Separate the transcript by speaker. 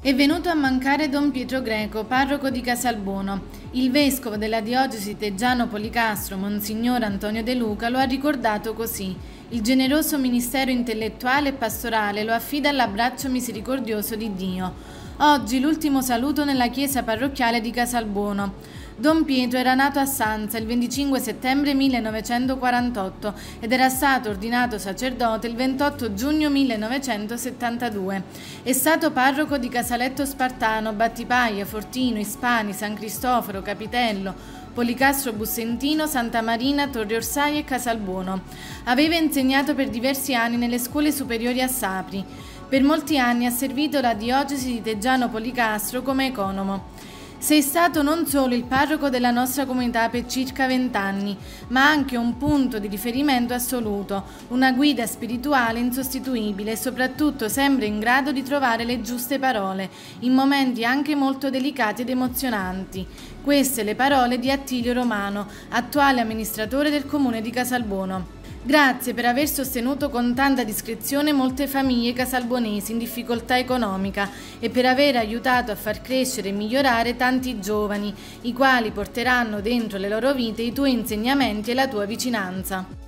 Speaker 1: È venuto a mancare Don Pietro Greco, parroco di Casalbuono. Il vescovo della diocesi Teggiano Policastro, Monsignor Antonio De Luca, lo ha ricordato così. Il generoso ministero intellettuale e pastorale lo affida all'abbraccio misericordioso di Dio. Oggi l'ultimo saluto nella chiesa parrocchiale di Casalbuono. Don Pietro era nato a Sanza il 25 settembre 1948 ed era stato ordinato sacerdote il 28 giugno 1972. È stato parroco di Casaletto Spartano, Battipaglia, Fortino, Ispani, San Cristoforo, Capitello, Policastro Bussentino, Santa Marina, Torre Orsai e Casalbuono. Aveva insegnato per diversi anni nelle scuole superiori a Sapri. Per molti anni ha servito la diocesi di Teggiano Policastro come economo. Sei stato non solo il parroco della nostra comunità per circa 20 anni, ma anche un punto di riferimento assoluto, una guida spirituale insostituibile e soprattutto sempre in grado di trovare le giuste parole, in momenti anche molto delicati ed emozionanti. Queste le parole di Attilio Romano, attuale amministratore del comune di Casalbuono. Grazie per aver sostenuto con tanta discrezione molte famiglie casalbonesi in difficoltà economica e per aver aiutato a far crescere e migliorare tanti giovani, i quali porteranno dentro le loro vite i tuoi insegnamenti e la tua vicinanza.